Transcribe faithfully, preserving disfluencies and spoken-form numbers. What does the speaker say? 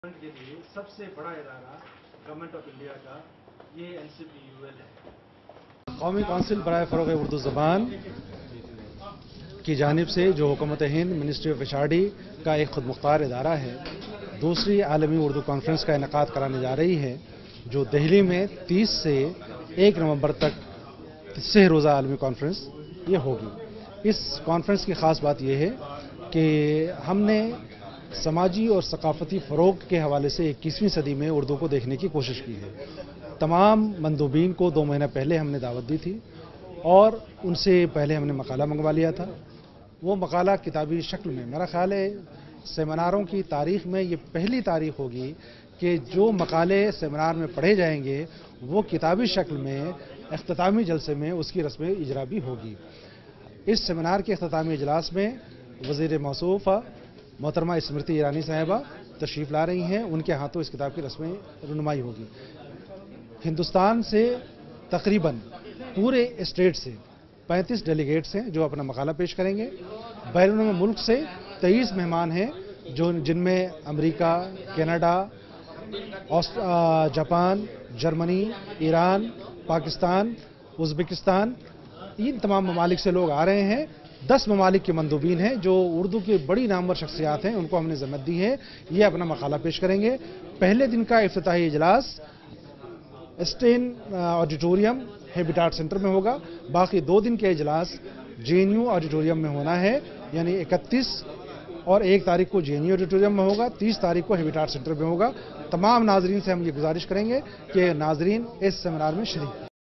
کے لیے سب سے بڑا ادارہ گورنمنٹ آف انڈیا کا یہ N C P U L ہے۔ قومی کونسل برائے فروغ اردو زبان کی جانب سے جو حکومت Hind ministry of H R D کا ایک خود مختار ادارہ ہے، دوسری عالمی اردو کانفرنس کا انعقاد کرانے جا رہی ہے، جو دہلی میں تیس سے ایک نومبر تک سہ روزہ عالمی کانفرنس یہ ہوگی۔ اس کانفرنس کی خاص بات یہ ہے کہ ہم نے سماجی اور ثقافتی فروغ کے حوالے سے اکیسویں صدی میں اردو کو دیکھنے کی کوشش کی ہے۔ تمام مندوبین کو دو مہینہ پہلے ہم نے دعوت دی تھی اور ان سے پہلے ہم نے مقالہ منگوا لیا تھا۔ وہ مقالہ کتابی شکل میں، میرا خیال ہے سیمیناروں کی تاریخ میں یہ پہلی تاریخ ہوگی کہ جو مقالے سیمینار میں پڑھے جائیں گے وہ کتابی شکل میں اختتامی جلسے میں اس کی رسم اجرا بھی ہوگی۔ اس سیمینار کے اختتامی اجلاس میں وزیر موصوفہ محترمہ اسمرتی ایرانی صاحبہ تشریف لا رہی ہیں، ان کے ہاتھوں اس کتاب کی رسم رونمائی ہوگی۔ ہندوستان سے تقریباً پورے اسٹیٹ سے پینتیس ڈیلیگیٹس ہیں جو اپنا مقالہ پیش کریں گے۔ بیرون ملک سے تیئیس مہمان ہیں جو جن میں امریکہ، Canada, Japan, Germany, Iran, Pakistan, Uzbekistan, ان تمام ممالک سے لوگ آ رہے ہیں۔ دس ممالک کے مندوبین ہیں جو اردو کی بڑی نامور شخصیات ہیں، ان کو ہم نے ذمت دی ہے، یہ اپنا مقالہ پیش کریں گے۔ پہلے دن کا افتتاحی اجلاس اسٹین آڈیٹوریم ہیبیٹاٹ سینٹر میں ہوگا، باقی دو دن کے اجلاس جے این یو آڈیٹوریم میں ہونا ہے، یعنی اکتیس اور ایک تاریخ کو جے این یو آڈیٹوریم میں ہوگا، تیس تاریخ کو ہیبیٹاٹ سینٹر میں ہوگا۔ تمام ناظرین سے ہم یہ گزارش کریں گے کہ ناظرین اس سیمینار میں شریک